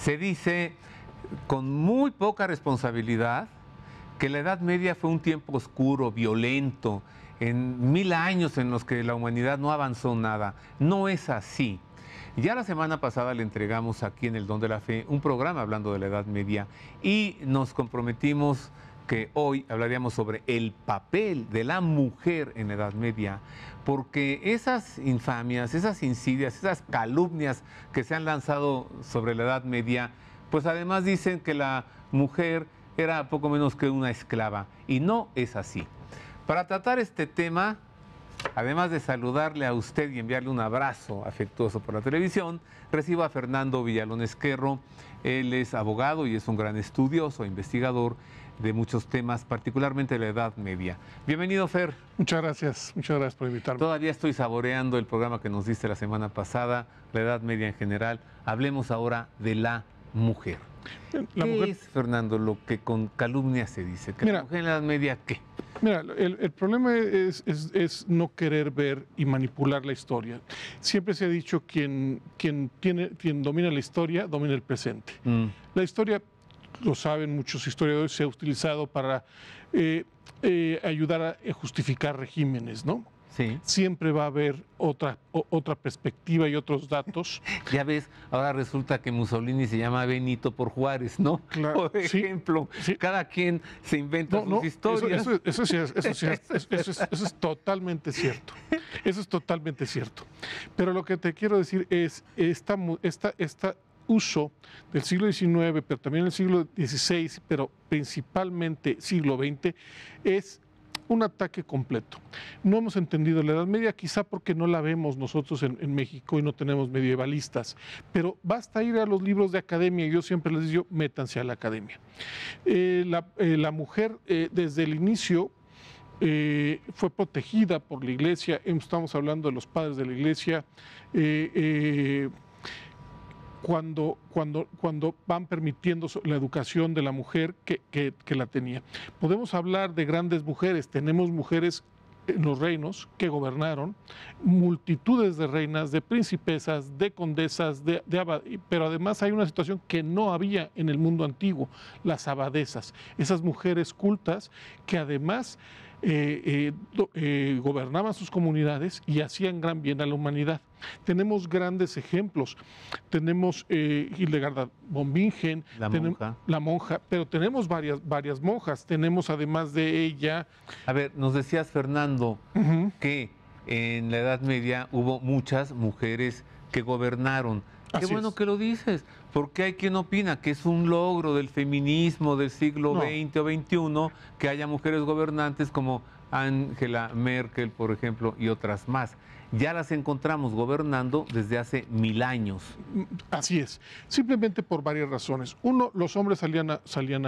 Se dice con muy poca responsabilidad que la Edad Media fue un tiempo oscuro, violento, en 1000 años en los que la humanidad no avanzó nada. No es así. Ya la semana pasada le entregamos aquí en El Don de la Fe un programa hablando de la Edad Media y nos comprometimos que hoy hablaríamos sobre el papel de la mujer en la Edad Media, porque esas infamias, esas insidias, esas calumnias que se han lanzado sobre la Edad Media, pues además dicen que la mujer era poco menos que una esclava, y no es así. Para tratar este tema, además de saludarle a usted y enviarle un abrazo afectuoso por la televisión, recibo a Fernando Villalón Ezquerro. Él es abogado y es un gran estudioso, investigador de muchos temas, particularmente de la Edad Media. Bienvenido, Fer. Muchas gracias por invitarme. Todavía estoy saboreando el programa que nos diste la semana pasada, la Edad Media en general. Hablemos ahora de la mujer. ¿Qué es, Fernando, lo que con calumnia se dice? ¿Que la mujer en la Edad Media qué? Mira, el problema es no querer ver y manipular la historia. Siempre se ha dicho quien domina la historia, domina el presente. La historia, lo saben muchos historiadores, se ha utilizado para ayudar a justificar regímenes, ¿no? Sí. Siempre va a haber otra perspectiva y otros datos. Ya ves, ahora resulta que Mussolini se llama Benito por Juárez, ¿no? Claro, por ejemplo, sí. Cada quien se inventa sus historias. Eso es totalmente cierto. Eso es totalmente cierto. Pero lo que te quiero decir es esta uso del siglo XIX, pero también del siglo XVI, pero principalmente siglo XX, es un ataque completo. No hemos entendido la Edad Media, quizá porque no la vemos nosotros en México y no tenemos medievalistas, pero basta ir a los libros de academia, y yo siempre les digo, métanse a la academia. La mujer desde el inicio fue protegida por la Iglesia. Estamos hablando de los padres de la Iglesia, cuando van permitiendo la educación de la mujer que la tenía. Podemos hablar de grandes mujeres, tenemos mujeres en los reinos que gobernaron, multitudes de reinas, de principesas, de condesas, pero además hay una situación que no había en el mundo antiguo, las abadesas, esas mujeres cultas que además gobernaban sus comunidades y hacían gran bien a la humanidad. Tenemos grandes ejemplos. Tenemos Hildegarda von Bingen, la monja, pero tenemos varias monjas. Tenemos además de ella... A ver, nos decías, Fernando, que en la Edad Media hubo muchas mujeres que gobernaron. Qué bueno que lo dices, porque hay quien opina que es un logro del feminismo del siglo XX o XXI que haya mujeres gobernantes como Angela Merkel, por ejemplo, y otras más. Ya las encontramos gobernando desde hace 1000 años. Así es, simplemente por varias razones. Uno, los hombres salían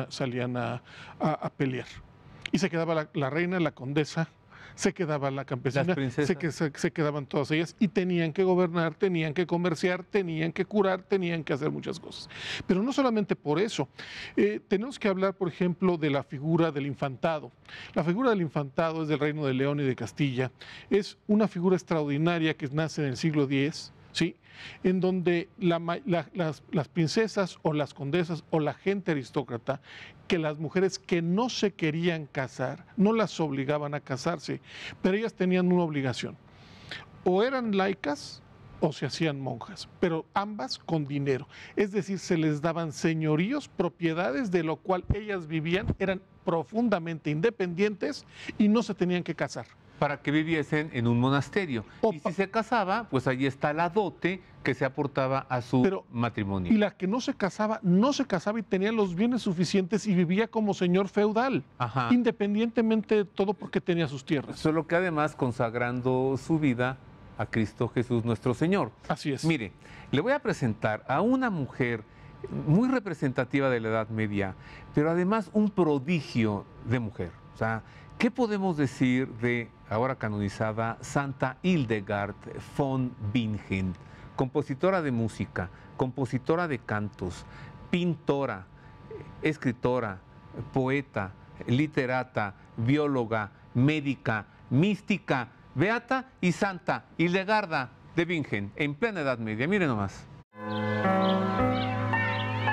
a pelear y se quedaba la reina, la condesa, se quedaba la campesina, se quedaban todas ellas y tenían que gobernar, tenían que comerciar, tenían que curar, tenían que hacer muchas cosas. Pero no solamente por eso. Tenemos que hablar, por ejemplo, de la figura del infantado. La figura del infantado es del Reino de León y de Castilla. Es una figura extraordinaria que nace en el siglo X, ¿sí? En donde las princesas o las condesas o la gente aristócrata, que las mujeres que no se querían casar, no las obligaban a casarse, pero ellas tenían una obligación. O eran laicas o se hacían monjas, pero ambas con dinero. Es decir, se les daban señoríos, propiedades, de lo cual ellas vivían, eran profundamente independientes y no se tenían que casar. Para que viviesen en un monasterio. Y si se casaba, pues allí está la dote que se aportaba a su matrimonio. Y la que no se casaba y tenía los bienes suficientes y vivía como señor feudal, independientemente de todo, porque tenía sus tierras. Solo que además consagrando su vida a Cristo Jesús nuestro Señor. Así es. Mire, le voy a presentar a una mujer muy representativa de la Edad Media, pero además un prodigio de mujer. O sea, ¿qué podemos decir de, ahora canonizada, Santa Hildegard von Bingen? Compositora de música, compositora de cantos, pintora, escritora, poeta, literata, bióloga, médica, mística, beata y santa Hildegarda de Bingen, en plena Edad Media. Miren nomás.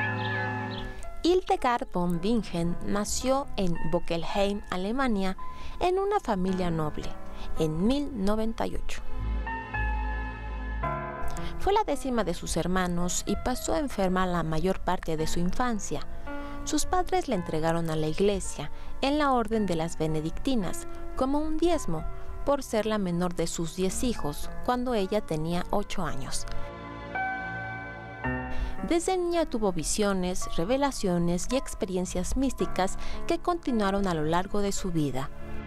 Hildegard von Bingen nació en Bockelheim, Alemania, en una familia noble, en 1098. Fue la 10ª de sus hermanos y pasó enferma la mayor parte de su infancia. Sus padres la entregaron a la iglesia, en la orden de las benedictinas, como un diezmo, por ser la menor de sus 10 hijos, cuando ella tenía 8 años. Desde niña tuvo visiones, revelaciones y experiencias místicas que continuaron a lo largo de su vida.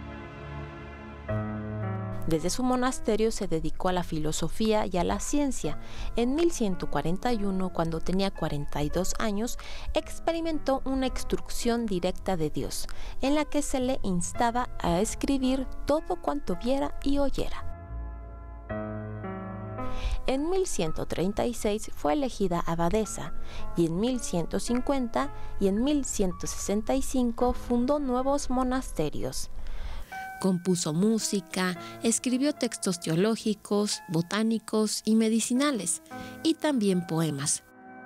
Desde su monasterio se dedicó a la filosofía y a la ciencia. En 1141, cuando tenía 42 años, experimentó una instrucción directa de Dios, en la que se le instaba a escribir todo cuanto viera y oyera. En 1136 fue elegida abadesa y en 1150 y en 1165 fundó nuevos monasterios. Compuso música, escribió textos teológicos, botánicos y medicinales, y también poemas.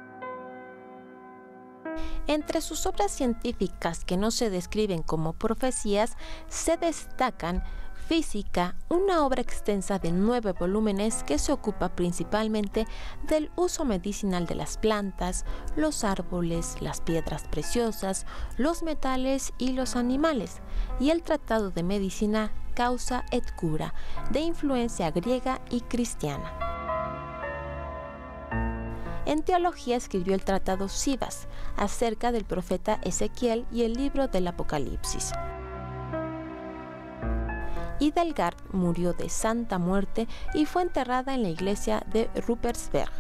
Entre sus obras científicas que no se describen como profecías, se destacan Física, una obra extensa de 9 volúmenes que se ocupa principalmente del uso medicinal de las plantas, los árboles, las piedras preciosas, los metales y los animales, y el Tratado de Medicina Causa et Cura, de influencia griega y cristiana. En teología escribió el Tratado Sivas, acerca del profeta Ezequiel y el libro del Apocalipsis. Hildegard murió de santa muerte y fue enterrada en la iglesia de Ruppersberg.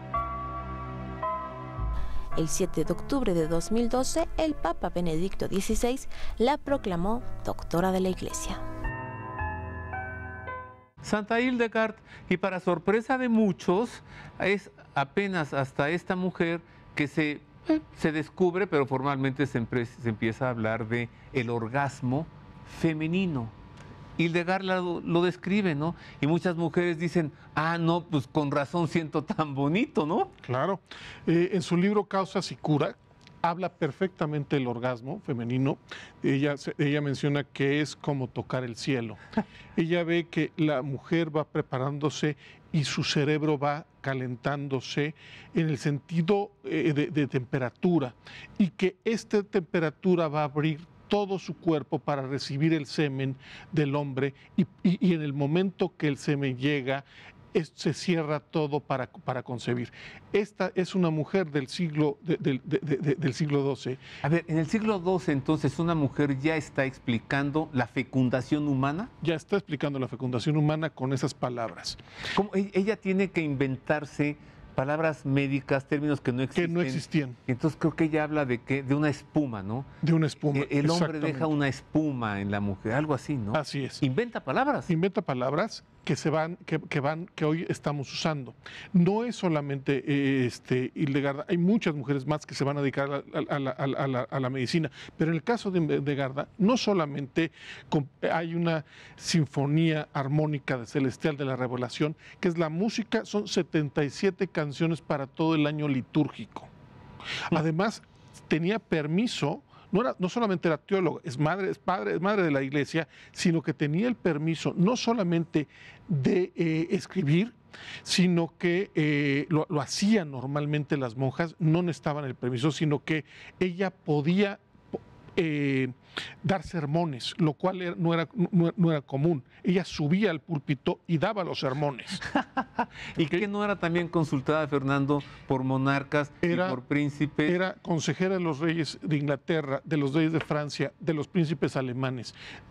El 7 de octubre de 2012, el Papa Benedicto XVI la proclamó doctora de la Iglesia. Santa Hildegard, y para sorpresa de muchos, es apenas hasta esta mujer que se descubre, pero formalmente se empieza a hablar de el orgasmo femenino. Hildegard lo describe, ¿no? Y muchas mujeres dicen, no, pues con razón siento tan bonito, ¿no? Claro. En su libro Causas y Cura habla perfectamente del orgasmo femenino. Ella menciona que es como tocar el cielo. Ella ve que la mujer va preparándose y su cerebro va calentándose en el sentido de temperatura, y que esta temperatura va a abrir todo su cuerpo para recibir el semen del hombre, y en el momento que el semen llega, se cierra todo para concebir. Esta es una mujer del siglo XII. A ver, en el siglo XII, entonces, ¿una mujer ya está explicando la fecundación humana? Ya está explicando la fecundación humana con esas palabras. ¿Cómo? Ella tiene que inventarse palabras médicas, términos que no existían. Entonces creo que ella habla de una espuma, ¿no? De una espuma. El hombre deja una espuma en la mujer, algo así, ¿no? Así es. Inventa palabras. Inventa palabras que hoy estamos usando. No es solamente Hildegard, hay muchas mujeres más que se van a dedicar a la medicina, pero en el caso de Hildegard, no solamente hay una sinfonía armónica celestial de la revelación, que es la música, son 77 canciones para todo el año litúrgico. Además, tenía permiso. No solamente era teóloga, es madre de la iglesia, sino que tenía el permiso no solamente de escribir, sino que lo hacían normalmente las monjas, no necesitaban el permiso, sino que ella podía dar sermones, lo cual no era común. Ella subía al púlpito y daba los sermones. ¿Y que no era también consultada, Fernando, por monarcas y por príncipes? Era consejera de los reyes de Inglaterra, de los reyes de Francia, de los príncipes alemanes.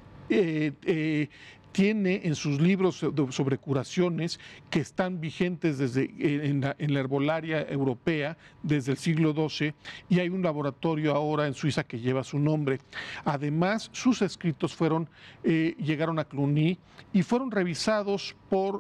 Tiene en sus libros sobre curaciones, que están vigentes en la herbolaria europea desde el siglo XII, y hay un laboratorio ahora en Suiza que lleva su nombre. Además, sus escritos llegaron a Cluny y fueron revisados por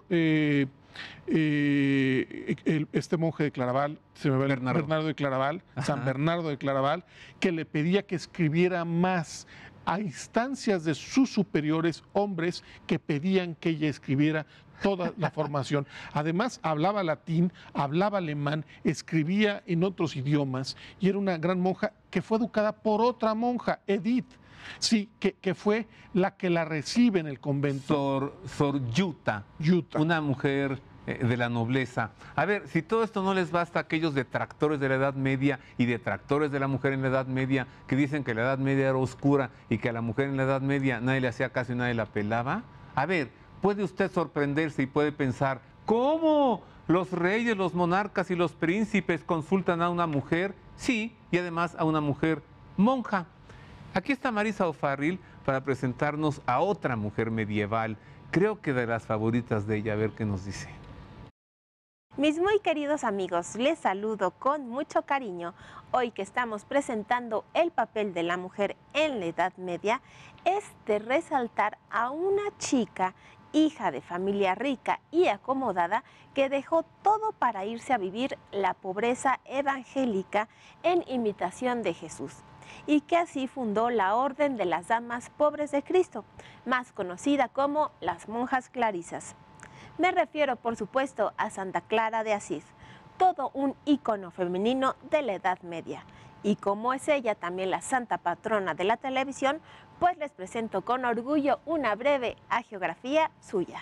este monje de Claraval, Bernardo de Claraval, San Bernardo de Claraval, que le pedía que escribiera más a instancias de sus superiores, hombres que pedían que ella escribiera toda la formación. Además, hablaba latín, hablaba alemán, escribía en otros idiomas y era una gran monja que fue educada por otra monja, Edith. Sí, que fue la que la recibe en el convento. Sor Yuta, una mujer de la nobleza. A ver, si todo esto no les basta a aquellos detractores de la Edad Media y detractores de la mujer en la Edad Media, que dicen que la Edad Media era oscura y que a la mujer en la Edad Media nadie le hacía caso y nadie la pelaba. A ver, puede usted sorprenderse y puede pensar, ¿cómo los reyes, los monarcas y los príncipes consultan a una mujer? Sí, y además a una mujer monja. Aquí está Marisa O'Farrill para presentarnos a otra mujer medieval, creo que de las favoritas de ella, a ver qué nos dice. Mis muy queridos amigos, les saludo con mucho cariño. Hoy que estamos presentando el papel de la mujer en la Edad Media, es de resaltar a una chica, hija de familia rica y acomodada, que dejó todo para irse a vivir la pobreza evangélica en imitación de Jesús, y que así fundó la Orden de las Damas Pobres de Cristo, más conocida como las monjas clarisas. Me refiero, por supuesto, a Santa Clara de Asís, todo un ícono femenino de la Edad Media. Y como es ella también la santa patrona de la televisión, pues les presento con orgullo una breve hagiografía suya.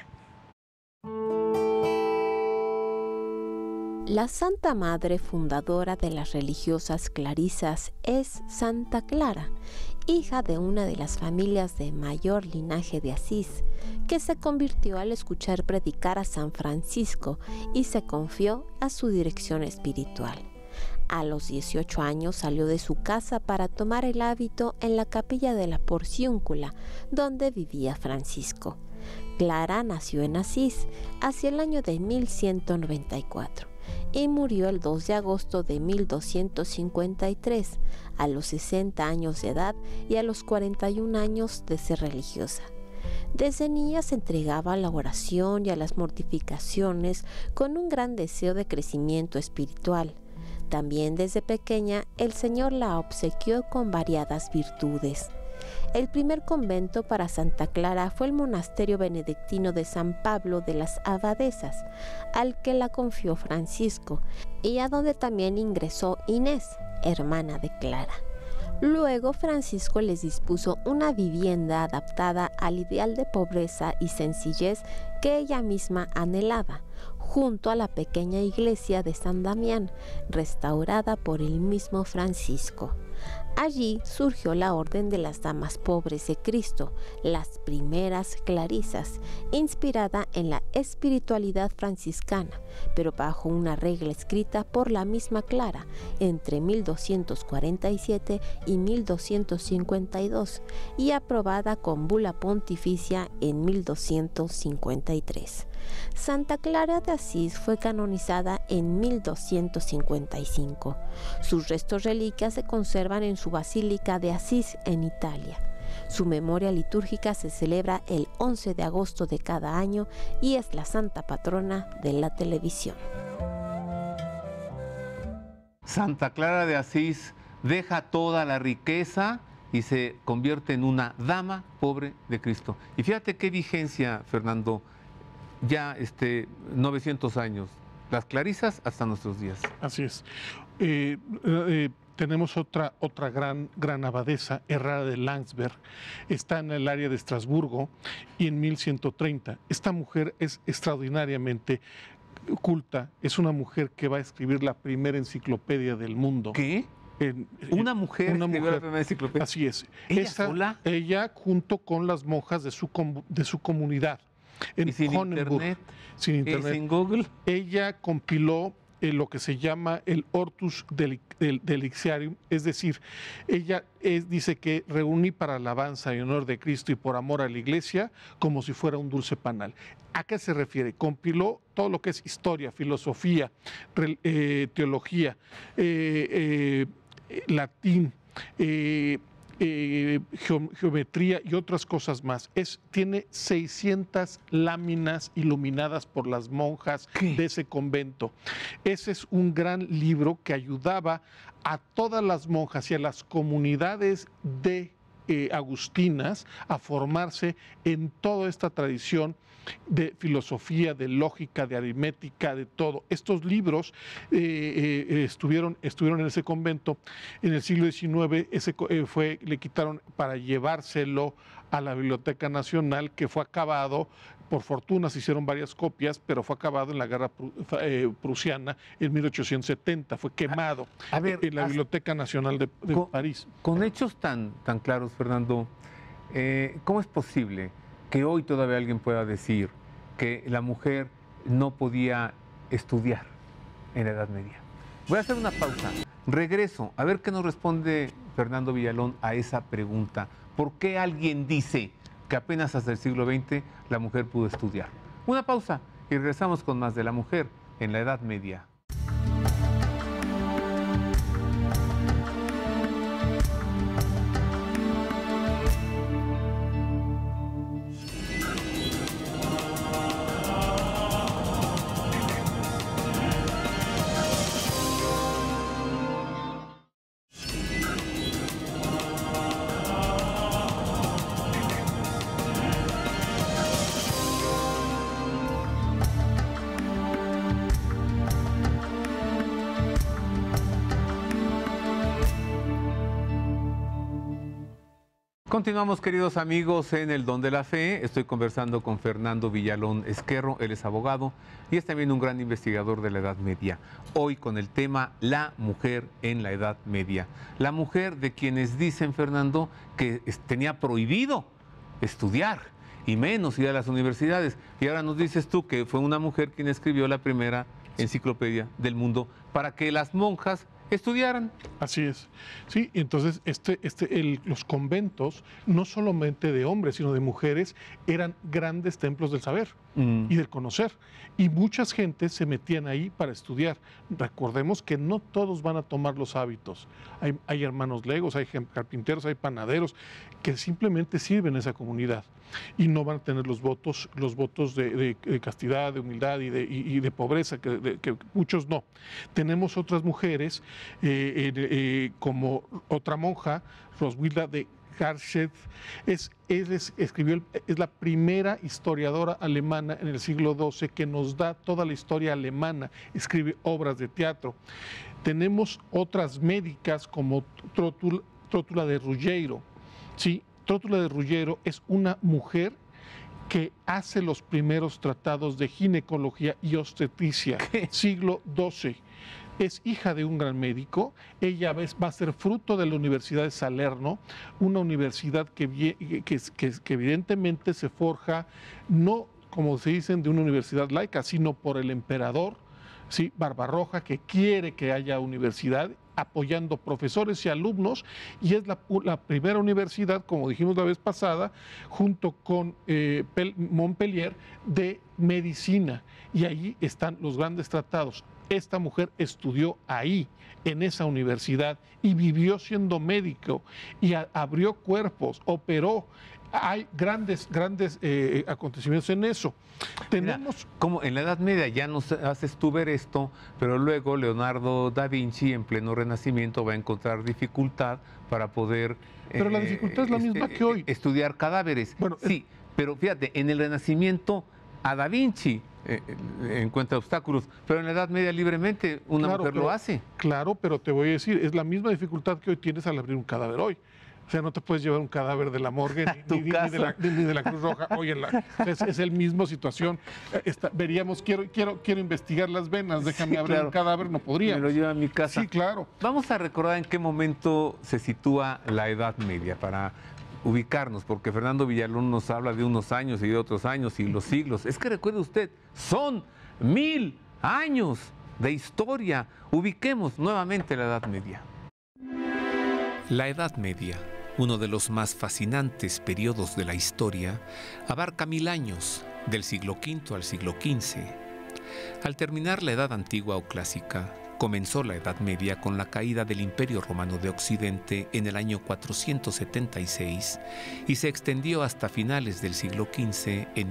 La Santa Madre fundadora de las religiosas clarisas es Santa Clara, hija de una de las familias de mayor linaje de Asís, que se convirtió al escuchar predicar a San Francisco y se confió a su dirección espiritual. A los 18 años salió de su casa para tomar el hábito en la capilla de la Porciúncula, donde vivía Francisco. Clara nació en Asís hacia el año de 1194. Y murió el 2 de agosto de 1253, a los 60 años de edad y a los 41 años de ser religiosa. Desde niña se entregaba a la oración y a las mortificaciones con un gran deseo de crecimiento espiritual. También desde pequeña el Señor la obsequió con variadas virtudes. El primer convento para Santa Clara fue el monasterio benedictino de San Pablo de las Abadesas, al que la confió Francisco, y a donde también ingresó Inés, hermana de Clara. Luego Francisco les dispuso una vivienda adaptada al ideal de pobreza y sencillez que ella misma anhelaba, junto a la pequeña iglesia de San Damián, restaurada por el mismo Francisco. Allí surgió la Orden de las Damas Pobres de Cristo, las primeras clarisas, inspirada en la espiritualidad franciscana, pero bajo una regla escrita por la misma Clara entre 1247 y 1252 y aprobada con bula pontificia en 1253. Santa Clara de Asís fue canonizada en 1255. Sus restos reliquias se conservan en su Basílica de Asís en Italia. Su memoria litúrgica se celebra el 11 de agosto de cada año y es la santa patrona de la televisión. Santa Clara de Asís deja toda la riqueza y se convierte en una dama pobre de Cristo. Y fíjate qué vigencia, Fernando, ya 900 años, las clarisas hasta nuestros días. Así es. Tenemos otra gran abadesa, Errara de Landsberg, está en el área de Estrasburgo y en 1130. Esta mujer es extraordinariamente culta, es una mujer que va a escribir la primera enciclopedia del mundo. ¿Qué? Una mujer escribió la primera enciclopedia. Así es. ¿Ella sola? Ella junto con las monjas de su comunidad. ¿Y sin internet? Sin internet. ¿Sin Google? Ella compiló lo que se llama el Hortus Deliciarium, es decir, ella dice que reuní para alabanza y honor de Cristo y por amor a la Iglesia como si fuera un dulce panal. ¿A qué se refiere? Compiló todo lo que es historia, filosofía, teología, latín, geometría y otras cosas más. Tiene 600 láminas iluminadas por las monjas de ese convento. Ese es un gran libro que ayudaba a todas las monjas y a las comunidades de agustinas a formarse en toda esta tradición de filosofía, de lógica, de aritmética, de todo. Estos libros estuvieron en ese convento en el siglo XIX. Le quitaron para llevárselo a la Biblioteca Nacional, que fue acabado. Por fortuna se hicieron varias copias, pero fue acabado en la guerra prusiana en 1870. Fue quemado en la Biblioteca Nacional de París. Con hechos tan claros, Fernando, ¿cómo es posible que hoy todavía alguien pueda decir que la mujer no podía estudiar en la Edad Media? Voy a hacer una pausa. Regreso a ver qué nos responde Fernando Villalón a esa pregunta. ¿Por qué alguien dice que apenas hasta el siglo XX la mujer pudo estudiar? Una pausa y regresamos con más de la mujer en la Edad Media. Continuamos, queridos amigos, en El Don de la Fe. Estoy conversando con Fernando Villalón Ezquerro. Él es abogado y es también un gran investigador de la Edad Media. Hoy con el tema la mujer en la Edad Media. La mujer de quienes dicen, Fernando, que tenía prohibido estudiar y menos ir a las universidades. Y ahora nos dices tú que fue una mujer quien escribió la primera enciclopedia del mundo para que las monjas estudiaran. Así es. Sí, entonces los conventos, no solamente de hombres, sino de mujeres, eran grandes templos del saber y del conocer. Y muchas gentes se metían ahí para estudiar. Recordemos que no todos van a tomar los hábitos. Hay hermanos legos, hay carpinteros, hay panaderos que simplemente sirven a esa comunidad y no van a tener los votos de castidad, de humildad y de pobreza, que muchos no. Tenemos otras mujeres, como otra monja, Roswitha de Karstedt, es la primera historiadora alemana en el siglo XII que nos da toda la historia alemana, escribe obras de teatro. Tenemos otras médicas como Trótula de Ruggiero, ¿sí? Trótula de Ruggiero es una mujer que hace los primeros tratados de ginecología y obstetricia, siglo XII. Es hija de un gran médico. Ella va a ser fruto de la Universidad de Salerno, una universidad que evidentemente se forja, no como se dicen de una universidad laica, sino por el emperador, ¿sí? Barbarroja, que quiere que haya universidad, apoyando profesores y alumnos, y es la primera universidad, como dijimos la vez pasada, junto con Montpellier, de medicina, y ahí están los grandes tratados. Esta mujer estudió ahí, en esa universidad, y vivió siendo médico, y abrió cuerpos, operó. Hay grandes acontecimientos en eso. Tenemos... Mira, como en la Edad Media ya nos haces tú ver esto, pero luego Leonardo da Vinci en pleno Renacimiento va a encontrar dificultad para poder... Pero la dificultad es la misma que hoy. Estudiar cadáveres. Bueno, sí, pero fíjate, en el Renacimiento a da Vinci encuentra obstáculos, pero en la Edad Media libremente una mujer lo hace. Claro, pero te voy a decir, es la misma dificultad que hoy tienes al abrir un cadáver hoy. O sea, no te puedes llevar un cadáver de la morgue ni de la Cruz Roja. Oye, es el mismo situación. Veríamos, quiero investigar las venas, déjame abrir un cadáver, no podría. Me lo llevo a mi casa. Sí, claro. Vamos a recordar en qué momento se sitúa la Edad Media para ubicarnos, porque Fernando Villalón nos habla de unos años y de otros años y los siglos. Es que recuerde usted, son 1000 años de historia. Ubiquemos nuevamente la Edad Media. La Edad Media, uno de los más fascinantes periodos de la historia, abarca 1000 años, del siglo V al siglo XV. Al terminar la Edad Antigua o Clásica, comenzó la Edad Media con la caída del Imperio Romano de Occidente en el año 476 y se extendió hasta finales del siglo XV, en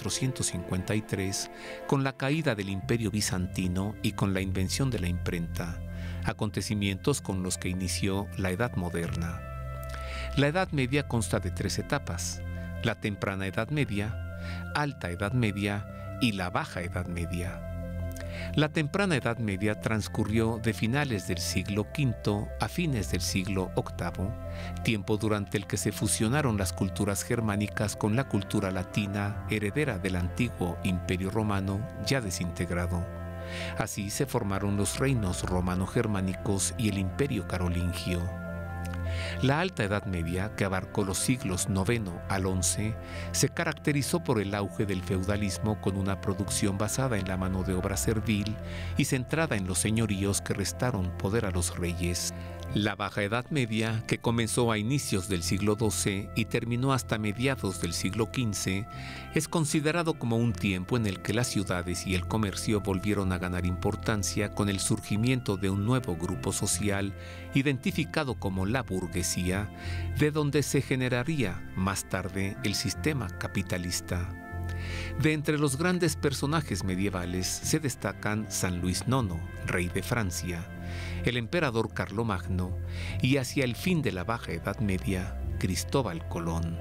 1453, con la caída del Imperio Bizantino y con la invención de la imprenta, acontecimientos con los que inició la Edad Moderna. La Edad Media consta de 3 etapas: la temprana Edad Media, alta Edad Media y la baja Edad Media. La temprana Edad Media transcurrió de finales del siglo V a fines del siglo VIII, tiempo durante el que se fusionaron las culturas germánicas con la cultura latina, heredera del antiguo Imperio Romano ya desintegrado. Así se formaron los reinos romano-germánicos y el Imperio carolingio. La Alta Edad Media, que abarcó los siglos IX al XI, se caracterizó por el auge del feudalismo con una producción basada en la mano de obra servil y centrada en los señoríos que restaron poder a los reyes. La Baja Edad Media, que comenzó a inicios del siglo XII y terminó hasta mediados del siglo XV, es considerado como un tiempo en el que las ciudades y el comercio volvieron a ganar importancia con el surgimiento de un nuevo grupo social identificado como la burguesía, de donde se generaría más tarde el sistema capitalista. De entre los grandes personajes medievales se destacan San Luis IX, rey de Francia, el emperador Carlomagno y hacia el fin de la Baja Edad Media, Cristóbal Colón.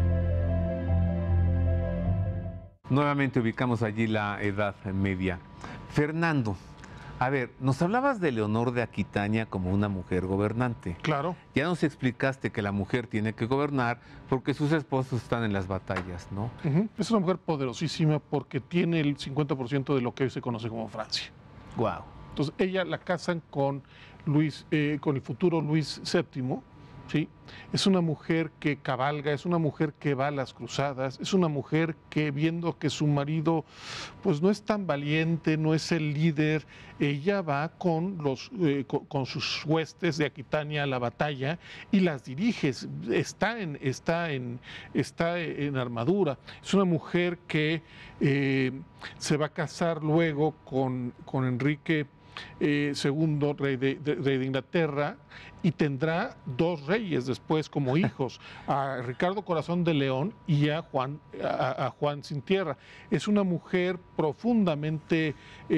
Nuevamente ubicamos allí la Edad Media. Fernando, a ver, nos hablabas de Leonor de Aquitania como una mujer gobernante. Claro. Ya nos explicaste que la mujer tiene que gobernar porque sus esposos están en las batallas, ¿no? Es una mujer poderosísima porque tiene el 50% de lo que hoy se conoce como Francia. Wow. Entonces, ella la casan con con el futuro Luis VII, ¿sí? Es una mujer que cabalga, es una mujer que va a las cruzadas, es una mujer que, viendo que su marido pues no es tan valiente, no es el líder, ella va con sus huestes de Aquitania a la batalla y las dirige, está en armadura. Es una mujer que se va a casar luego con Enrique II, rey de Inglaterra, y tendrá 2 reyes después como hijos, a Ricardo Corazón de León y a Juan Sin Tierra. Es una mujer profundamente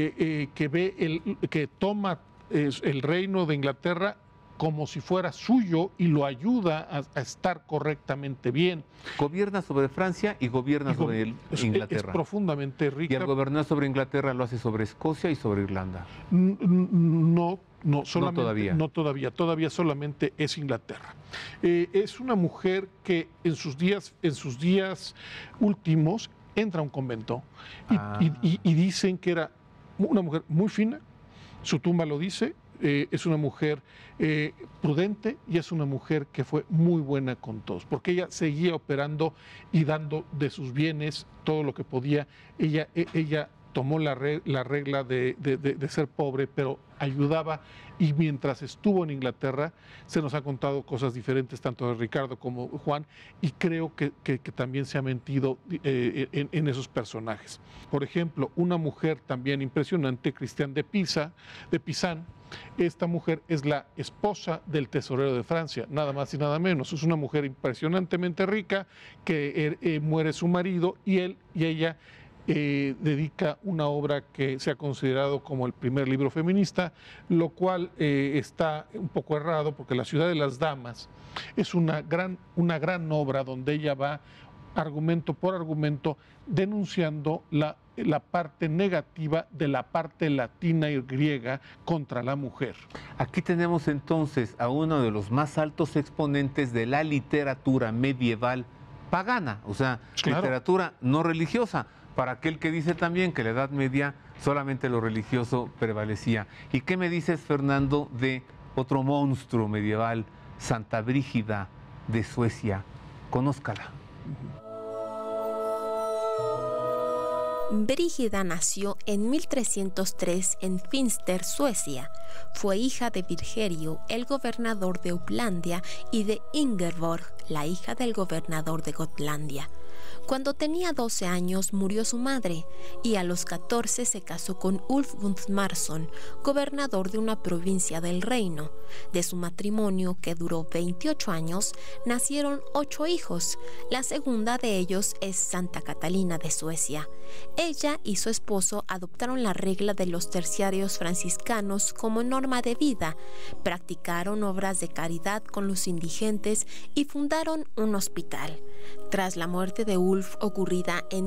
que toma el reino de Inglaterra como si fuera suyo y lo ayuda a estar correctamente bien. Gobierna sobre Francia y gobierna sobre Inglaterra. Es profundamente rica. Y al gobernar sobre Inglaterra lo hace sobre Escocia y sobre Irlanda. No, solamente, no todavía. Todavía solamente es Inglaterra. Es una mujer que en sus días últimos entra a un convento y dicen que era una mujer muy fina, su tumba lo dice. Es una mujer prudente y es una mujer que fue muy buena con todos, porque ella seguía operando y dando de sus bienes todo lo que podía. Ella tomó la regla de ser pobre, pero ayudaba, y mientras estuvo en Inglaterra se nos ha contado cosas diferentes tanto de Ricardo como Juan, y creo que también se ha mentido en esos personajes. Por ejemplo, una mujer también impresionante, Cristian de Pizan. Esta mujer es la esposa del tesorero de Francia, nada más y nada menos. Es una mujer impresionantemente rica que muere su marido y ella dedica una obra que se ha considerado como el primer libro feminista, lo cual está un poco errado, porque La ciudad de las damas es una gran obra donde ella va argumento por argumento denunciando la parte negativa de la parte latina y griega contra la mujer. Aquí tenemos entonces a uno de los más altos exponentes de la literatura medieval pagana, o sea, claro, literatura no religiosa, para aquel que dice también que en la Edad Media solamente lo religioso prevalecía. ¿Y qué me dices, Fernando, de otro monstruo medieval, Santa Brígida de Suecia? Conózcala. Brígida nació en 1303 en Finster, Suecia. Fue hija de Virgerio, el gobernador de Upplandia, y de Ingeborg, la hija del gobernador de Gotlandia. Cuando tenía 12 años murió su madre, y a los 14 se casó con Ulf Gunnarsson, gobernador de una provincia del reino. De su matrimonio, que duró 28 años, nacieron 8 hijos. La segunda de ellos es Santa Catalina de Suecia. Ella y su esposo adoptaron la regla de los terciarios franciscanos como norma de vida, practicaron obras de caridad con los indigentes y fundaron un hospital. Tras la muerte de Ulf, ocurrida en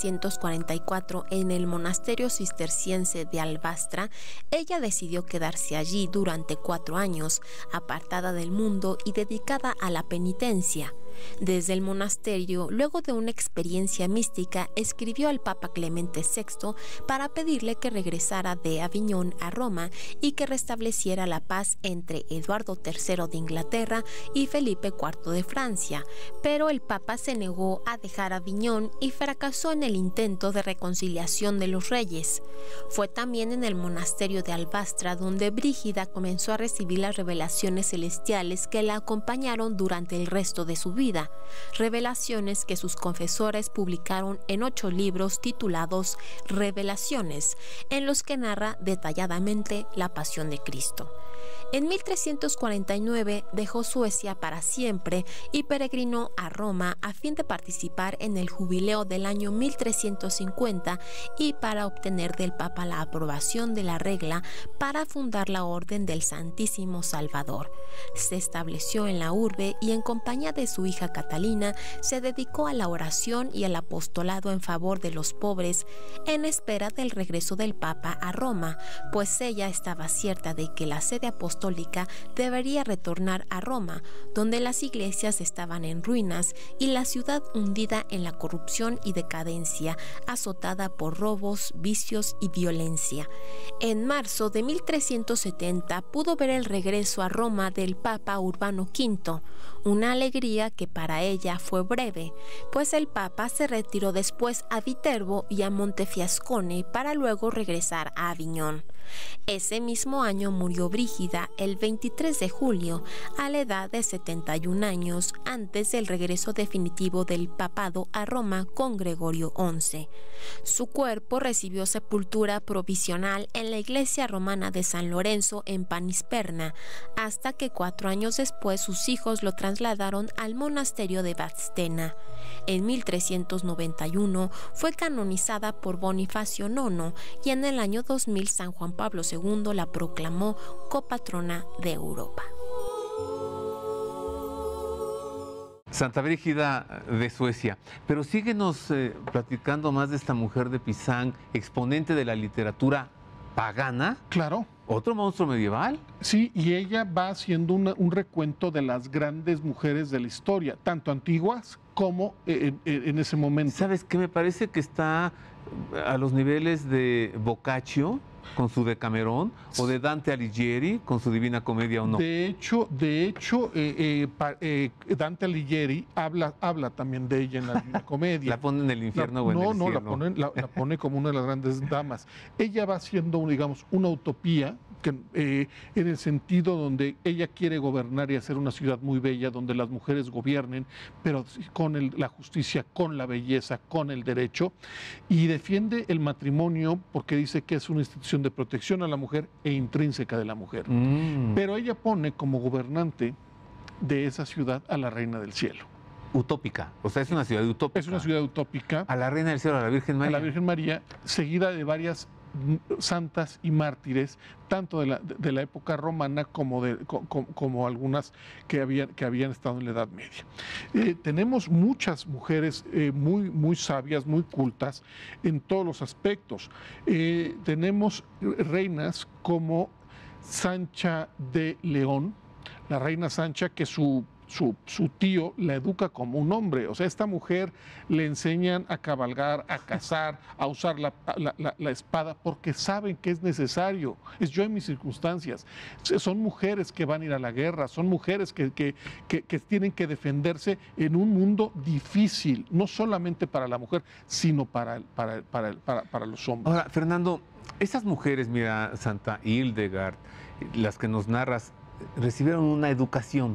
1344 en el monasterio cisterciense de Albastra, ella decidió quedarse allí durante 4 años, apartada del mundo y dedicada a la penitencia. Desde el monasterio, luego de una experiencia mística, escribió al Papa Clemente VI para pedirle que regresara de Aviñón a Roma y que restableciera la paz entre Eduardo III de Inglaterra y Felipe IV de Francia, pero el Papa se negó a dejar Aviñón y fracasó en el intento de reconciliación de los reyes. Fue también en el monasterio de Albastra donde Brígida comenzó a recibir las revelaciones celestiales que la acompañaron durante el resto de su vida, revelaciones que sus confesores publicaron en 8 libros titulados Revelaciones, en los que narra detalladamente la pasión de Cristo. En 1349 dejó Suecia para siempre y peregrinó a Roma a fin de participar en el jubileo del año 1350 y para obtener del Papa la aprobación de la regla para fundar la Orden del Santísimo Salvador. Se estableció en la urbe y en compañía de su hija Catalina se dedicó a la oración y al apostolado en favor de los pobres en espera del regreso del Papa a Roma, pues ella estaba cierta de que la sede apostólica debería retornar a Roma, donde las iglesias estaban en ruinas y la ciudad hundida en la corrupción y decadencia, azotada por robos, vicios y violencia. En marzo de 1370 pudo ver el regreso a Roma del Papa Urbano V, una alegría que para ella fue breve, pues el Papa se retiró después a Viterbo y a Montefiascone para luego regresar a Aviñón. Ese mismo año murió Brígida el 23 de julio, a la edad de 71 años, antes del regreso definitivo del papado a Roma con Gregorio XI. Su cuerpo recibió sepultura provisional en la iglesia romana de San Lorenzo en Panisperna, hasta que 4 años después sus hijos lo trasladaron al monasterio de Vadstena. En 1391 fue canonizada por Bonifacio IX y en el año 2000 San Juan Pablo II la proclamó copatrona de Europa. Santa Brígida de Suecia. Pero síguenos platicando más de esta mujer de Pisán, exponente de la literatura pagana. Claro. ¿Otro monstruo medieval? Sí, y ella va haciendo un recuento de las grandes mujeres de la historia, tanto antiguas como en ese momento. ¿Sabes qué? Me parece que está a los niveles de Boccaccio con su Decamerón, o de Dante Alighieri con su Divina Comedia, ¿o no? De hecho, Dante Alighieri habla también de ella en la Divina Comedia. ¿La pone en el infierno o en el cielo? No, la pone como una de las grandes damas. Ella va haciendo, digamos, una utopía, en el sentido donde ella quiere gobernar y hacer una ciudad muy bella, donde las mujeres gobiernen, pero con la justicia, con la belleza, con el derecho, y defiende el matrimonio porque dice que es una institución de protección a la mujer e intrínseca de la mujer. Pero ella pone como gobernante de esa ciudad a la Reina del Cielo. Utópica, o sea, es una ciudad utópica. Es una ciudad utópica. A la Reina del Cielo, a la Virgen María. A la Virgen María, seguida de varias santas y mártires, tanto de la época romana como algunas que habían estado en la Edad Media. Tenemos muchas mujeres muy sabias, muy cultas en todos los aspectos. Tenemos reinas como Sancha de León, la reina Sancha, que su tío la educa como un hombre. O sea, esta mujer le enseñan a cabalgar, a cazar, a usar la espada, porque saben que es necesario. Es yo en mis circunstancias. Son mujeres que van a ir a la guerra, son mujeres que tienen que defenderse en un mundo difícil, no solamente para la mujer, sino para los hombres. Ahora, Fernando, esas mujeres, mira, Santa Hildegard, las que nos narras, recibieron una educación.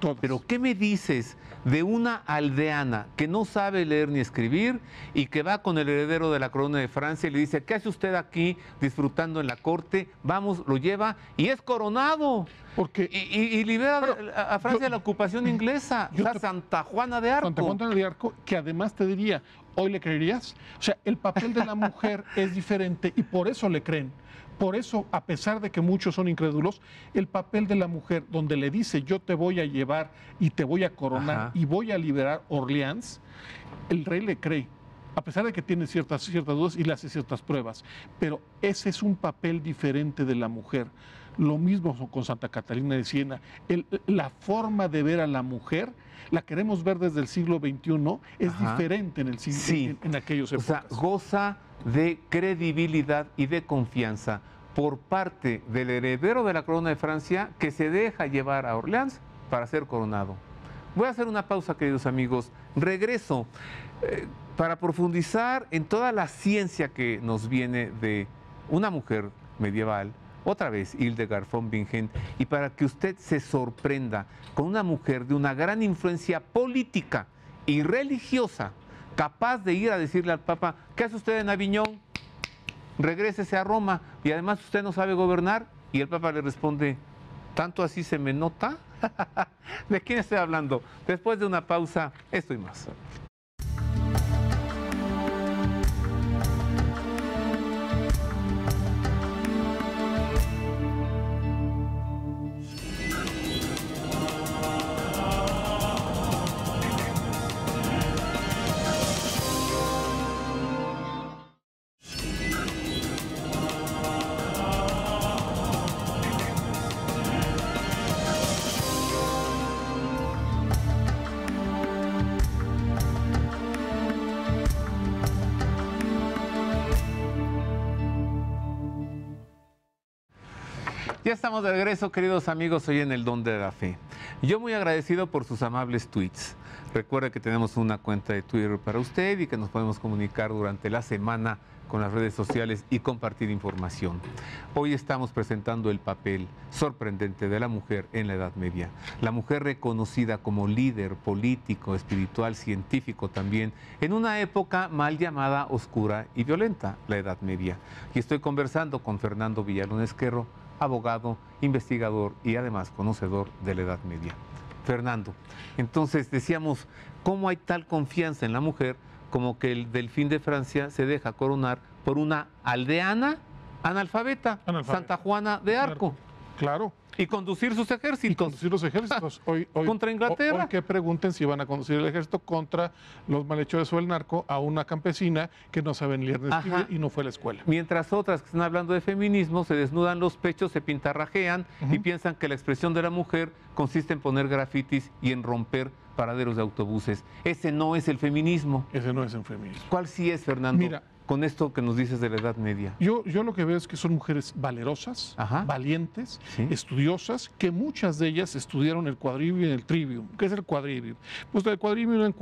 Todas. Pero ¿qué me dices de una aldeana que no sabe leer ni escribir y que va con el heredero de la corona de Francia y le dice, ¿qué hace usted aquí disfrutando en la corte? Vamos, lo lleva y es coronado. Porque, y libera a Francia de la ocupación inglesa, Santa Juana de Arco. Santa Juana de Arco, que además te diría, ¿hoy le creerías? O sea, el papel de la mujer es diferente y por eso le creen. Por eso, a pesar de que muchos son incrédulos, el papel de la mujer, donde le dice yo te voy a llevar y te voy a coronar y voy a liberar Orleans, el rey le cree, a pesar de que tiene ciertas dudas y le hace ciertas pruebas. Pero ese es un papel diferente de la mujer. Lo mismo con Santa Catalina de Siena. La forma de ver a la mujer, la queremos ver desde el siglo XXI, es diferente en el siglo, en aquellos épocas. O sea, goza de credibilidad y de confianza por parte del heredero de la corona de Francia que se deja llevar a Orleans para ser coronado. Voy a hacer una pausa, queridos amigos. Regreso para profundizar en toda la ciencia que nos viene de una mujer medieval, otra vez Hildegard von Bingen, y para que usted se sorprenda con una mujer de una gran influencia política y religiosa, capaz de ir a decirle al Papa, ¿qué hace usted en Aviñón? Regrésese a Roma y además usted no sabe gobernar. Y el Papa le responde, ¿tanto así se me nota? ¿De quién estoy hablando? Después de una pausa, esto y más. Ya estamos de regreso, queridos amigos, hoy en El Don de la Fe. Yo muy agradecido por sus amables tweets. Recuerda que tenemos una cuenta de Twitter para usted y que nos podemos comunicar durante la semana con las redes sociales y compartir información. Hoy estamos presentando el papel sorprendente de la mujer en la Edad Media. La mujer reconocida como líder político, espiritual, científico también, en una época mal llamada oscura y violenta, la Edad Media. Y estoy conversando con Fernando Villalón Ezquerro, abogado, investigador y además conocedor de la Edad Media. Fernando, entonces decíamos, ¿cómo hay tal confianza en la mujer como que el delfín de Francia se deja coronar por una aldeana analfabeta, Santa Juana de Arco? Claro. Y conducir sus ejércitos. Y conducir los ejércitos. Hoy, contra Inglaterra. Hoy que pregunten si van a conducir el ejército contra los malhechores o el narco a una campesina que no sabe leer ni escribir y no fue a la escuela. Mientras otras que están hablando de feminismo se desnudan los pechos, se pintarrajean y piensan que la expresión de la mujer consiste en poner grafitis y en romper paraderos de autobuses. Ese no es el feminismo. Ese no es el feminismo. ¿Cuál sí es, Fernando? Mira, con esto que nos dices de la Edad Media. Yo lo que veo es que son mujeres valerosas, valientes, estudiosas, que muchas de ellas estudiaron el quadrivium y el trivium. ¿Qué es el quadrivium? Pues el quadrivium eran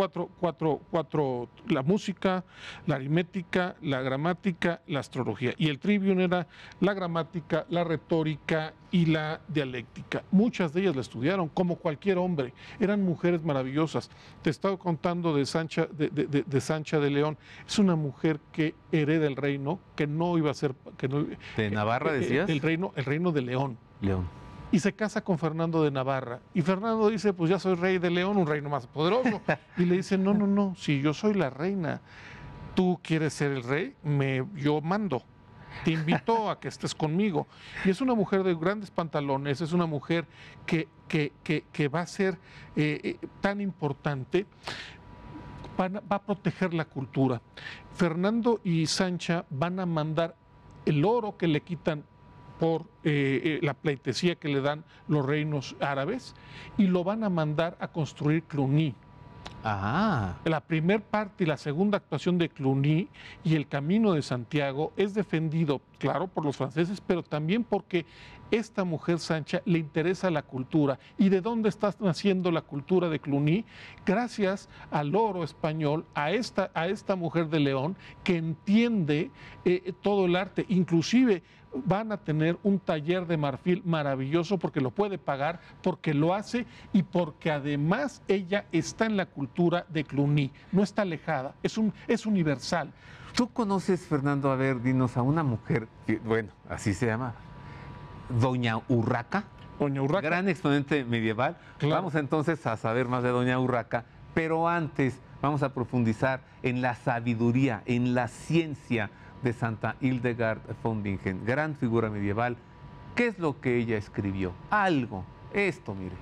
cuatro, la música, la aritmética, la gramática, la astrología. Y el trivium era la gramática, la retórica y la dialéctica. Muchas de ellas la estudiaron, como cualquier hombre. Eran mujeres maravillosas. Te estaba contando de Sancha de León. Es una mujer que hereda el reino, que no iba a ser... ¿De Navarra decías? El reino de León. León. Y se casa con Fernando de Navarra. Y Fernando dice, pues ya soy rey de León, un reino más poderoso. Y le dice, no, si yo soy la reina, tú quieres ser el rey, yo mando. Te invito a que estés conmigo. Y es una mujer de grandes pantalones, es una mujer que va a ser tan importante, va a proteger la cultura. Fernando y Sancha van a mandar el oro que le quitan por la pleitesía que le dan los reinos árabes y lo van a mandar a construir Cluny. La primera parte y la segunda actuación de Cluny y el Camino de Santiago es defendido, claro, por los franceses, pero también porque esta mujer Sancha le interesa la cultura. ¿Y de dónde está naciendo la cultura de Cluny? Gracias al oro español, a esta mujer de León que entiende todo el arte, inclusive van a tener un taller de marfil maravilloso porque lo puede pagar, porque lo hace y porque además ella está en la cultura de Cluny, no está alejada, es universal. ¿Tú conoces, Fernando, a ver, dinos, a una mujer, bueno, así se llama, Doña Urraca? Doña Urraca. Gran exponente medieval. Claro. Vamos entonces a saber más de Doña Urraca, pero antes vamos a profundizar en la sabiduría, en la ciencia de Santa Hildegard von Bingen, gran figura medieval. ¿Qué es lo que ella escribió? Algo. Esto, mire.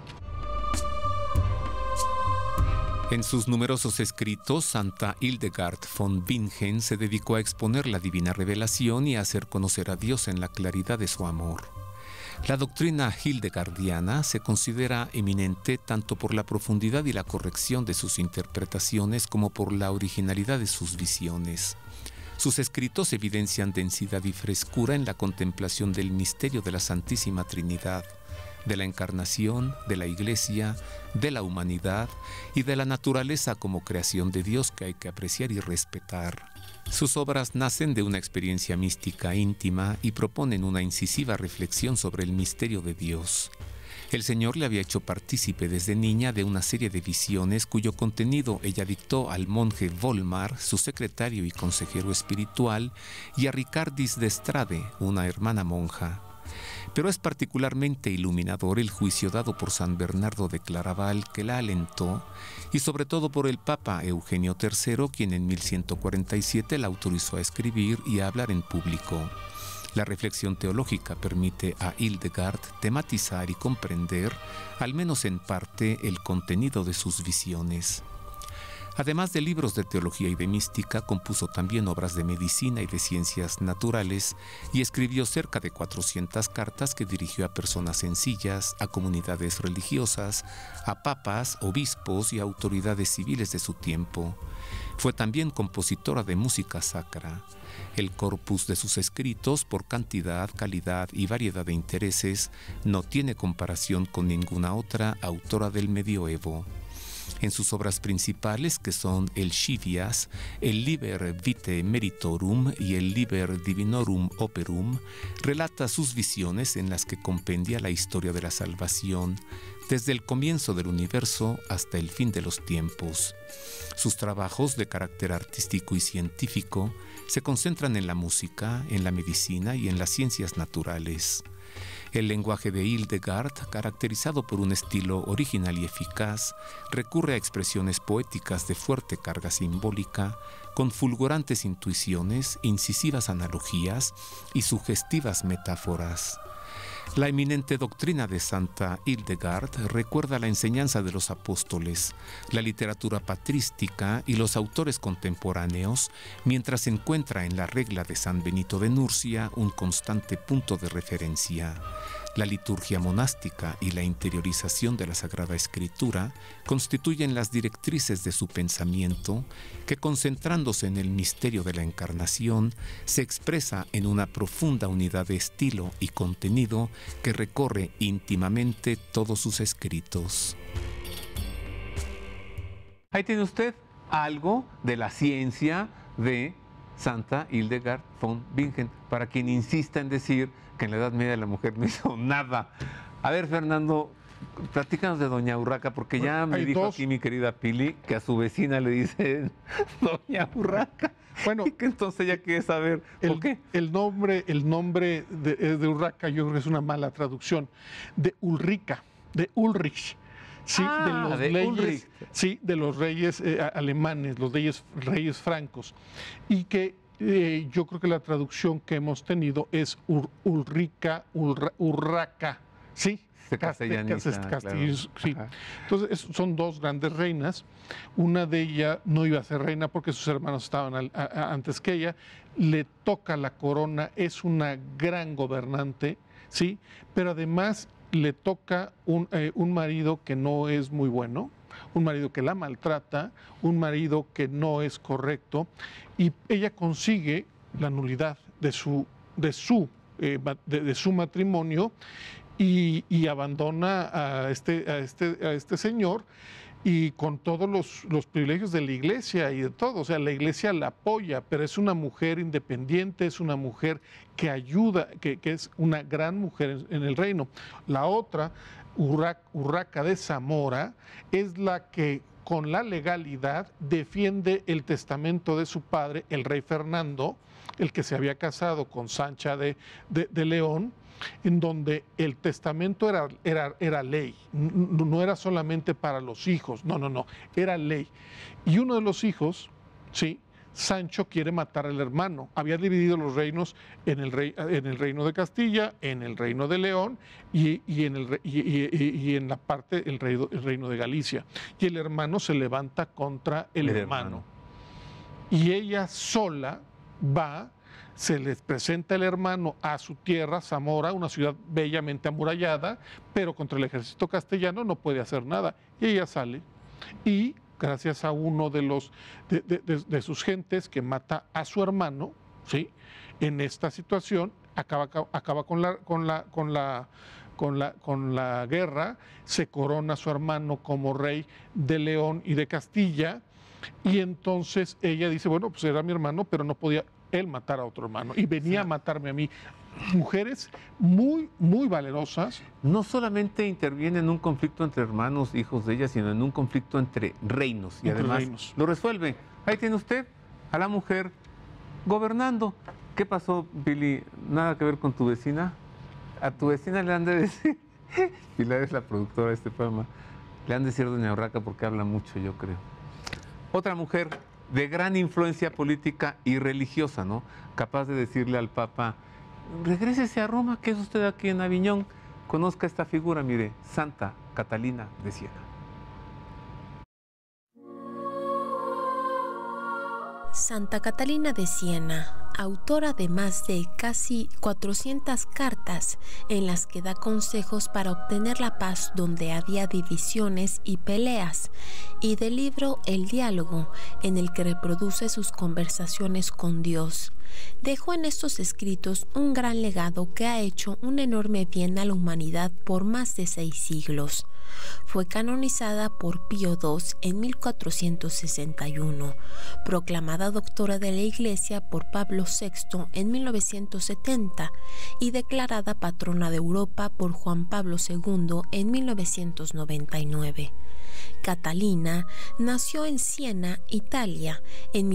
En sus numerosos escritos, Santa Hildegard von Bingen se dedicó a exponer la divina revelación y a hacer conocer a Dios en la claridad de su amor. La doctrina hildegardiana se considera eminente tanto por la profundidad y la corrección de sus interpretaciones como por la originalidad de sus visiones. Sus escritos evidencian densidad y frescura en la contemplación del misterio de la Santísima Trinidad, de la encarnación, de la Iglesia, de la humanidad y de la naturaleza como creación de Dios que hay que apreciar y respetar. Sus obras nacen de una experiencia mística íntima y proponen una incisiva reflexión sobre el misterio de Dios. El Señor le había hecho partícipe desde niña de una serie de visiones cuyo contenido ella dictó al monje Volmar, su secretario y consejero espiritual, y a Ricardis de Estrade, una hermana monja. Pero es particularmente iluminador el juicio dado por San Bernardo de Claraval, que la alentó, y sobre todo por el Papa Eugenio III, quien en 1147 la autorizó a escribir y a hablar en público. La reflexión teológica permite a Hildegard tematizar y comprender, al menos en parte, el contenido de sus visiones. Además de libros de teología y de mística, compuso también obras de medicina y de ciencias naturales y escribió cerca de 400 cartas que dirigió a personas sencillas, a comunidades religiosas, a papas, obispos y autoridades civiles de su tiempo. Fue también compositora de música sacra. El corpus de sus escritos, por cantidad, calidad y variedad de intereses, no tiene comparación con ninguna otra autora del medioevo. En sus obras principales, que son el Scivias, el Liber Vitae Meritorum y el Liber Divinorum Operum, relata sus visiones en las que compendia la historia de la salvación, desde el comienzo del universo hasta el fin de los tiempos. Sus trabajos de carácter artístico y científico se concentran en la música, en la medicina y en las ciencias naturales. El lenguaje de Hildegard, caracterizado por un estilo original y eficaz, recurre a expresiones poéticas de fuerte carga simbólica, con fulgurantes intuiciones, incisivas analogías y sugestivas metáforas. La eminente doctrina de Santa Hildegard recuerda la enseñanza de los apóstoles, la literatura patrística y los autores contemporáneos, mientras encuentra en la regla de San Benito de Nurcia un constante punto de referencia. La liturgia monástica y la interiorización de la Sagrada Escritura constituyen las directrices de su pensamiento, que concentrándose en el misterio de la Encarnación, se expresa en una profunda unidad de estilo y contenido que recorre íntimamente todos sus escritos. Ahí tiene usted algo de la ciencia de Santa Hildegard von Bingen, para quien insista en decir que en la Edad Media la mujer no hizo nada. A ver, Fernando, platícanos de Doña Urraca, porque ya me dijo aquí mi querida Pili que a su vecina le dice Doña Urraca. Bueno, y que entonces ella quiere saber por qué. El nombre de Urraca yo creo que es una mala traducción. De Ulrica, de Ulrich. Sí, de los reyes alemanes, los reyes francos. Y que yo creo que la traducción que hemos tenido es Ulrica, Urraca, ¿sí? Castellaniza, claro. Sí. Entonces son dos grandes reinas. Una de ellas no iba a ser reina porque sus hermanos estaban antes que ella. Le toca la corona, es una gran gobernante, ¿sí? Pero además le toca un marido que no es muy bueno, un marido que la maltrata, un marido que no es correcto, y ella consigue la nulidad de su matrimonio y abandona a este señor y con todos los privilegios de la iglesia y de todo. O sea, la iglesia la apoya, pero es una mujer independiente, es una mujer que ayuda, que es una gran mujer en el reino. La otra, Urraca de Zamora, es la que con la legalidad defiende el testamento de su padre, el rey Fernando, el que se había casado con Sancha de León, en donde el testamento era ley, no era solamente para los hijos, no, era ley. Y uno de los hijos, sí, Sancho quiere matar al hermano. Había dividido los reinos en el reino de Castilla, en el reino de León y en la parte el reino de Galicia. Y el hermano se levanta contra el hermano. Y ella sola va, se les presenta el hermano a su tierra, Zamora, una ciudad bellamente amurallada, pero contra el ejército castellano no puede hacer nada. Y ella sale y, gracias a uno de sus gentes que mata a su hermano, ¿sí?, en esta situación acaba con la guerra, se corona a su hermano como rey de León y de Castilla, y entonces ella dice, bueno, pues era mi hermano, pero no podía él matar a otro hermano, y venía a matarme a mí. Mujeres muy, muy valerosas. No solamente interviene en un conflicto entre hermanos, hijos de ella, sino en un conflicto entre reinos. Y además lo resuelve. Ahí tiene usted a la mujer gobernando. ¿Qué pasó, Billy? ¿Nada que ver con tu vecina? A tu vecina le han de decir, Pilar es la productora de este programa, le han de decir doña Urraca porque habla mucho, yo creo. Otra mujer de gran influencia política y religiosa, ¿no? Capaz de decirle al Papa, regrésese a Roma, ¿qué es usted aquí en Aviñón? Conozca esta figura, mire, Santa Catalina de Siena. Santa Catalina de Siena, autora de más de casi 400 cartas en las que da consejos para obtener la paz donde había divisiones y peleas, y del libro El Diálogo, en el que reproduce sus conversaciones con Dios. Dejó en estos escritos un gran legado que ha hecho un enorme bien a la humanidad por más de 6 siglos. Fue canonizada por Pío II en 1461, proclamada doctora de la Iglesia por Pablo VI en 1970 y declarada patrona de Europa por Juan Pablo II en 1999. Catalina nació en Siena, Italia, en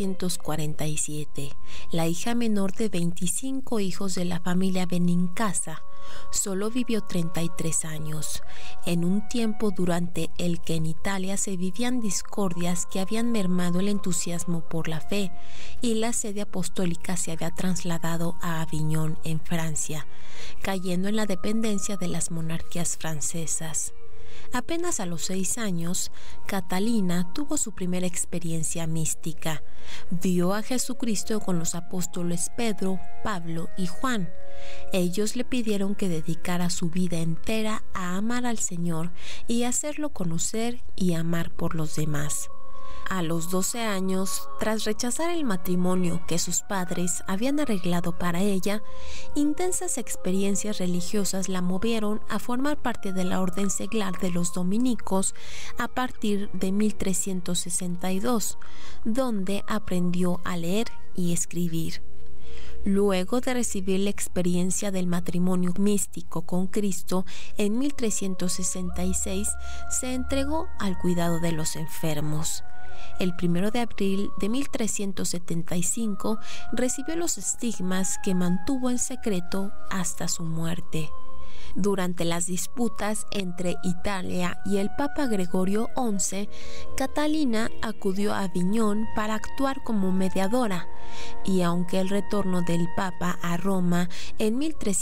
1347, la hija menor de 25 hijos de la familia Benincasa. Solo vivió 33 años, en un tiempo durante el que en Italia se vivían discordias que habían mermado el entusiasmo por la fe, y la sede apostólica se había trasladado a Aviñón, en Francia, cayendo en la dependencia de las monarquías francesas. Apenas a los 6 años, Catalina tuvo su primera experiencia mística. Vio a Jesucristo con los apóstoles Pedro, Pablo y Juan. Ellos le pidieron que dedicara su vida entera a amar al Señor y hacerlo conocer y amar por los demás. A los 12 años, tras rechazar el matrimonio que sus padres habían arreglado para ella, intensas experiencias religiosas la movieron a formar parte de la orden seglar de los dominicos a partir de 1362, donde aprendió a leer y escribir. Luego de recibir la experiencia del matrimonio místico con Cristo en 1366, se entregó al cuidado de los enfermos. El 1 de abril de 1375 recibió los estigmas que mantuvo en secreto hasta su muerte. Durante las disputas entre Italia y el Papa Gregorio XI, Catalina acudió a Aviñón para actuar como mediadora, y aunque el retorno del Papa a Roma en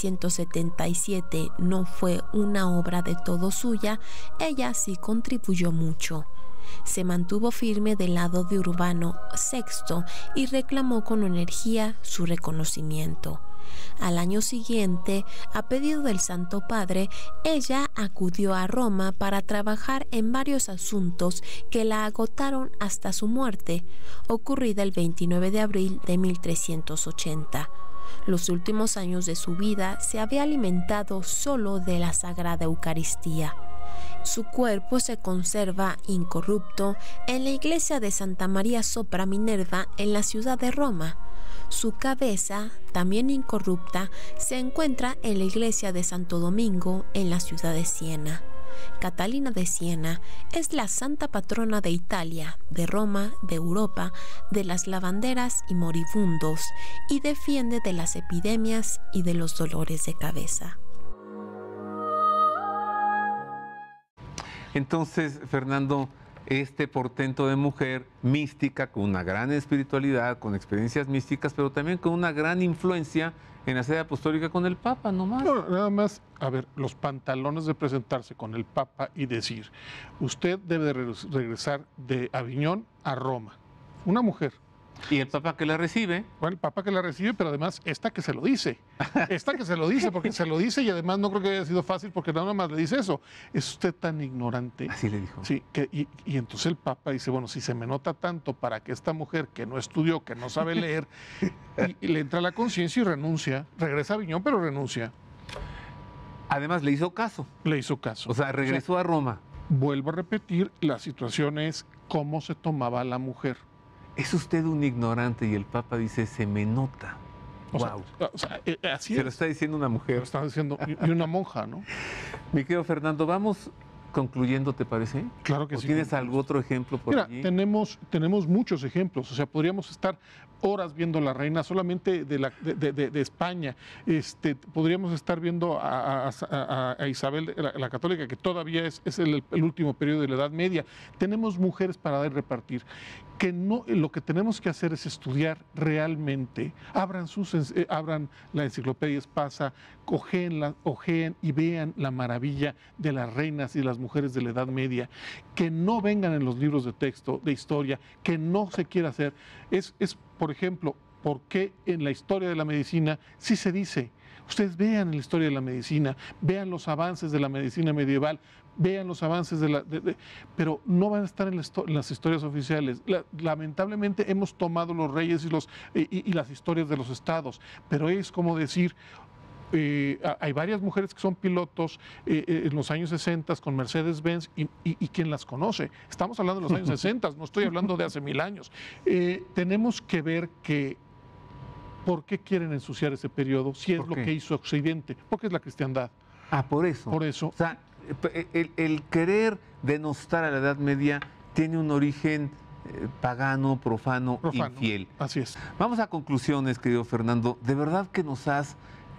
1377 no fue una obra de todo suya, ella sí contribuyó mucho. Se mantuvo firme del lado de Urbano VI y reclamó con energía su reconocimiento. Al año siguiente, a pedido del Santo Padre, ella acudió a Roma para trabajar en varios asuntos que la agotaron hasta su muerte, ocurrida el 29 de abril de 1380. Los últimos años de su vida se había alimentado solo de la Sagrada Eucaristía. Su cuerpo se conserva incorrupto en la iglesia de Santa María sopra Minerva en la ciudad de Roma. Su cabeza, también incorrupta, se encuentra en la iglesia de Santo Domingo en la ciudad de Siena. Catalina de Siena es la santa patrona de Italia, de Roma, de Europa, de las lavanderas y moribundos, y defiende de las epidemias y de los dolores de cabeza. Entonces, Fernando, este portento de mujer mística, con una gran espiritualidad, con experiencias místicas, pero también con una gran influencia en la sede apostólica con el Papa, nomás. No, nada más, a ver, los pantalones de presentarse con el Papa y decir, usted debe regresar de Aviñón a Roma. Una mujer. Y el Papa que la recibe. Bueno, el Papa que la recibe, pero además esta que se lo dice. Esta que se lo dice, porque se lo dice y además no creo que haya sido fácil porque nada más le dice eso. Es usted tan ignorante. Así le dijo. Sí, y entonces el Papa dice, bueno, si se me nota tanto para que esta mujer que no estudió, que no sabe leer, y le entra la conciencia y renuncia. Regresa a Aviñón, pero renuncia. Además le hizo caso. Le hizo caso. O sea, regresó a Roma. Vuelvo a repetir, la situación es cómo se tomaba a la mujer. Es usted un ignorante y el Papa dice, se me nota. Wow. Así se lo está diciendo una mujer. Lo está diciendo, y una monja, ¿no? Mi querido Fernando, vamos concluyendo, ¿te parece? Claro que ¿O sí. ¿Tienes algún otro ejemplo por allí? Tenemos muchos ejemplos. O sea, podríamos estar horas viendo la reina solamente de España. Podríamos estar viendo a Isabel la Católica, que todavía es el último periodo de la Edad Media. Tenemos mujeres para dar y repartir. Que no, lo que tenemos que hacer es estudiar realmente. Abran la enciclopedia Espasa, ojeen y vean la maravilla de las reinas y las mujeres de la Edad Media. Que no vengan en los libros de texto, de historia, que no se quiera hacer. Por ejemplo, ¿por qué en la historia de la medicina sí se dice? Ustedes vean en la historia de la medicina, vean los avances de la medicina medieval, vean los avances pero no van a estar en las historias oficiales. Lamentablemente hemos tomado los reyes y las historias de los estados, pero es como decir, hay varias mujeres que son pilotos en los años 60 con Mercedes-Benz y ¿quién las conoce? Estamos hablando de los años 60, no estoy hablando de hace 1000 años. Tenemos que ver ¿por qué quieren ensuciar ese periodo? Si es lo que hizo Occidente, porque es la cristiandad. Ah, por eso. Por eso. O sea, el querer denostar a la Edad Media tiene un origen pagano, profano, infiel. Así es. Vamos a conclusiones, querido Fernando. De verdad que nos has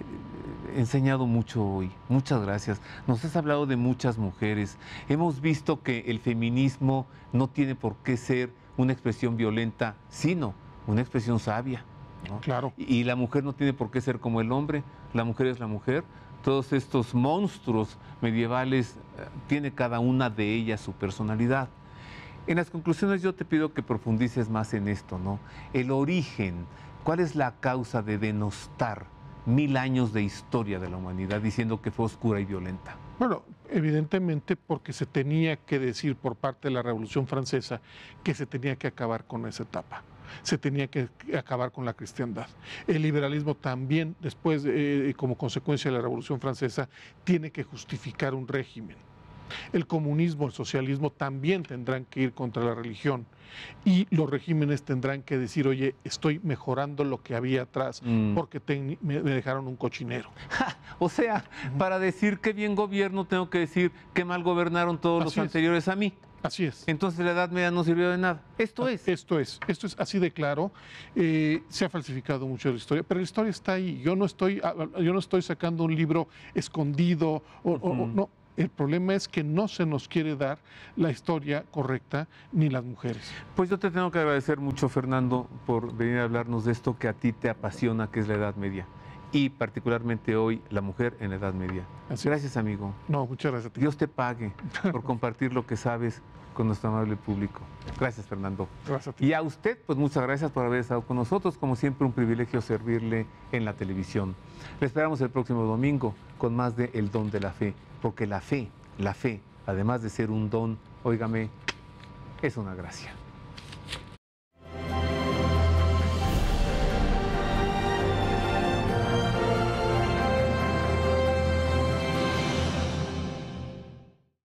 enseñado mucho hoy. Muchas gracias. Nos has hablado de muchas mujeres. Hemos visto que el feminismo no tiene por qué ser una expresión violenta, sino una expresión sabia, ¿no? Claro. Y la mujer no tiene por qué ser como el hombre. La mujer es la mujer. Todos estos monstruos medievales, tiene cada una de ellas su personalidad. En las conclusiones yo te pido que profundices más en esto, ¿no? El origen, ¿cuál es la causa de denostar 1000 años de historia de la humanidad diciendo que fue oscura y violenta? Bueno, evidentemente porque se tenía que decir por parte de la Revolución Francesa que se tenía que acabar con esa etapa. Se tenía que acabar con la cristiandad. El liberalismo también, después, como consecuencia de la Revolución Francesa, tiene que justificar un régimen. El comunismo, el socialismo también tendrán que ir contra la religión y los regímenes tendrán que decir, oye, estoy mejorando lo que había atrás porque me dejaron un cochinero. O sea, para decir que bien gobierno tengo que decir que mal gobernaron todos los anteriores a mí. Así es. Entonces la Edad Media no sirvió de nada. Esto es así de claro. Se ha falsificado mucho la historia, pero la historia está ahí. Yo no estoy sacando un libro escondido no. El problema es que no se nos quiere dar la historia correcta ni las mujeres. Pues yo te tengo que agradecer mucho, Fernando, por venir a hablarnos de esto que a ti te apasiona, que es la Edad Media. Y particularmente hoy, la mujer en la Edad Media. Gracias, amigo. No, muchas gracias a ti. Dios te pague por compartir lo que sabes con nuestro amable público. Gracias, Fernando. Gracias a ti. Y a usted, pues muchas gracias por haber estado con nosotros. Como siempre, un privilegio servirle en la televisión. Le esperamos el próximo domingo con más de El Don de la Fe, porque la fe, además de ser un don, óigame, es una gracia.